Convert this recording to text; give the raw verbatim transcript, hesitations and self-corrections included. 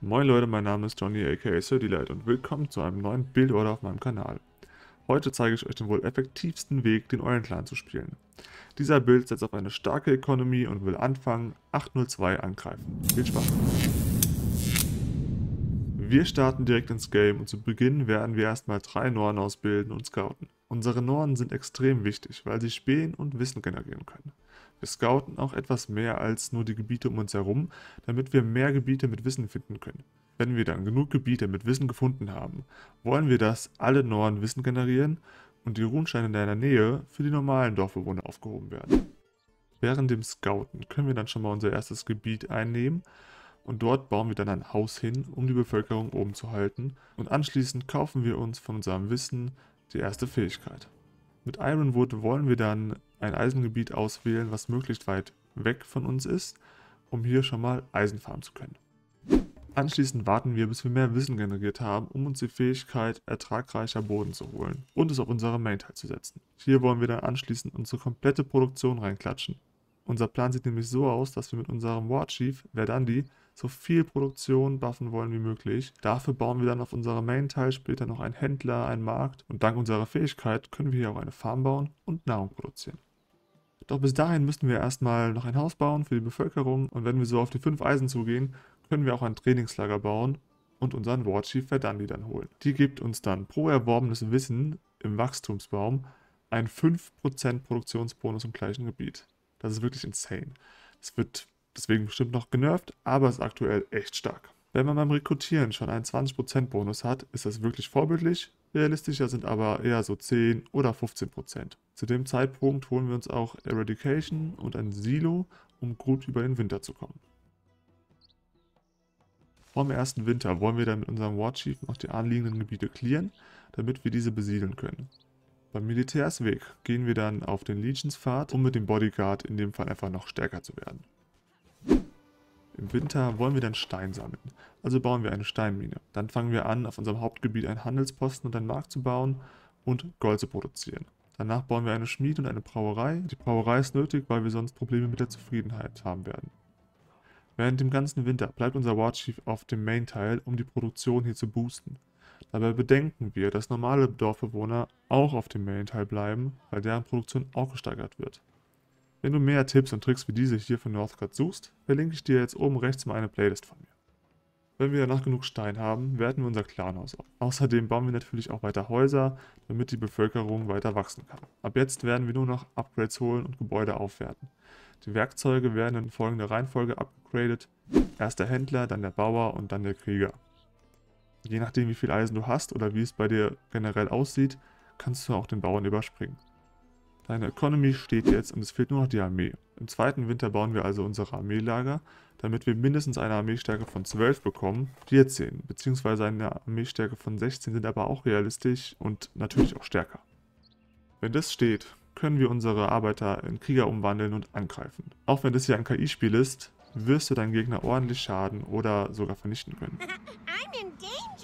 Moin Leute, mein Name ist Johnny aka Sirdylight und willkommen zu einem neuen Build-Order auf meinem Kanal. Heute zeige ich euch den wohl effektivsten Weg, den Eulenclan zu spielen. Dieser Build setzt auf eine starke Economy und will anfangen acht null zwei angreifen. Viel Spaß! Wir starten direkt ins Game und zu Beginn werden wir erstmal drei Nornen ausbilden und scouten. Unsere Nornen sind extrem wichtig, weil sie spähen und Wissen generieren können. Wir scouten auch etwas mehr als nur die Gebiete um uns herum, damit wir mehr Gebiete mit Wissen finden können. Wenn wir dann genug Gebiete mit Wissen gefunden haben, wollen wir, dass alle Nornen Wissen generieren und die Runensteine in deiner Nähe für die normalen Dorfbewohner aufgehoben werden. Während dem Scouten können wir dann schon mal unser erstes Gebiet einnehmen und dort bauen wir dann ein Haus hin, um die Bevölkerung oben zu halten, und anschließend kaufen wir uns von unserem Wissen die erste Fähigkeit. Mit Ironwood wollen wir dann ein Eisengebiet auswählen, was möglichst weit weg von uns ist, um hier schon mal Eisen farmen zu können. Anschließend warten wir, bis wir mehr Wissen generiert haben, um uns die Fähigkeit ertragreicher Boden zu holen und es auf unsere Main-Tile zu setzen. Hier wollen wir dann anschließend unsere komplette Produktion reinklatschen. Unser Plan sieht nämlich so aus, dass wir mit unserem Warchief Verdandi so viel Produktion buffen wollen wie möglich. Dafür bauen wir dann auf unserer Main-Tile später noch einen Händler, einen Markt, und dank unserer Fähigkeit können wir hier auch eine Farm bauen und Nahrung produzieren. Doch bis dahin müssten wir erstmal noch ein Haus bauen für die Bevölkerung, und wenn wir so auf die fünf Eisen zugehen, können wir auch ein Trainingslager bauen und unseren Warchief Verdandi dann holen. Die gibt uns dann pro erworbenes Wissen im Wachstumsbaum einen fünf Prozent Produktionsbonus im gleichen Gebiet. Das ist wirklich insane. Es wird deswegen bestimmt noch genervt, aber ist aktuell echt stark. Wenn man beim Rekrutieren schon einen zwanzig Prozent Bonus hat, ist das wirklich vorbildlich. Realistischer sind aber eher so zehn oder fünfzehn Prozent. Zu dem Zeitpunkt holen wir uns auch Eradication und ein Silo, um gut über den Winter zu kommen. Vor dem ersten Winter wollen wir dann mit unserem Warchief noch die anliegenden Gebiete clearen, damit wir diese besiedeln können. Beim Militärsweg gehen wir dann auf den Legionspfad, um mit dem Bodyguard in dem Fall einfach noch stärker zu werden. Im Winter wollen wir dann Stein sammeln, also bauen wir eine Steinmine. Dann fangen wir an, auf unserem Hauptgebiet einen Handelsposten und einen Markt zu bauen und Gold zu produzieren. Danach bauen wir eine Schmiede und eine Brauerei. Die Brauerei ist nötig, weil wir sonst Probleme mit der Zufriedenheit haben werden. Während dem ganzen Winter bleibt unser Warchief auf dem Main-Tile, um die Produktion hier zu boosten. Dabei bedenken wir, dass normale Dorfbewohner auch auf dem Main-Tile bleiben, weil deren Produktion auch gesteigert wird. Wenn du mehr Tipps und Tricks wie diese hier von Northgard suchst, verlinke ich dir jetzt oben rechts mal eine Playlist von mir. Wenn wir danach genug Stein haben, werten wir unser Clanhaus auf. Außerdem bauen wir natürlich auch weiter Häuser, damit die Bevölkerung weiter wachsen kann. Ab jetzt werden wir nur noch Upgrades holen und Gebäude aufwerten. Die Werkzeuge werden in folgender Reihenfolge upgradet. Erst der Händler, dann der Bauer und dann der Krieger. Je nachdem wie viel Eisen du hast oder wie es bei dir generell aussieht, kannst du auch den Bauern überspringen. Deine Economy steht jetzt und es fehlt nur noch die Armee. Im zweiten Winter bauen wir also unsere Armeelager, damit wir mindestens eine Armeestärke von zwölf bekommen. vierzehn bzw. eine Armeestärke von sechzehn sind aber auch realistisch und natürlich auch stärker. Wenn das steht, können wir unsere Arbeiter in Krieger umwandeln und angreifen. Auch wenn das hier ein K I-Spiel ist, wirst du deinen Gegner ordentlich schaden oder sogar vernichten können.